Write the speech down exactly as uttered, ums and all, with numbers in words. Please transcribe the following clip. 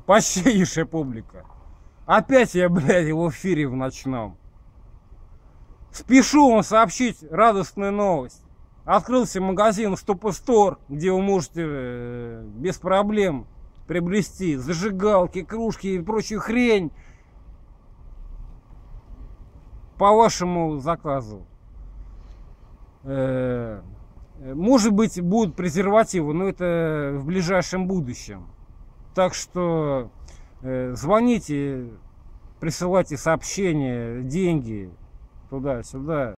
Почтеннейшая публика. Опять я, блядь, в эфире в ночном. Спешу вам сообщить радостную новость. Открылся магазин Стопстор, где вы можете э, без проблем приобрести зажигалки, кружки и прочую хрень по вашему заказу. Э, может быть, будут презервативы, но это в ближайшем будущем. Так что э, звоните, присылайте сообщения, деньги туда-сюда.